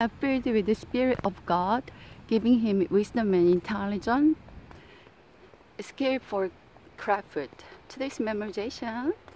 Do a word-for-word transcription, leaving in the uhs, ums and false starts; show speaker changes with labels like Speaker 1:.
Speaker 1: filled with the Spirit of God, giving him wisdom and intelligence, skill for craft food. Today's memorization.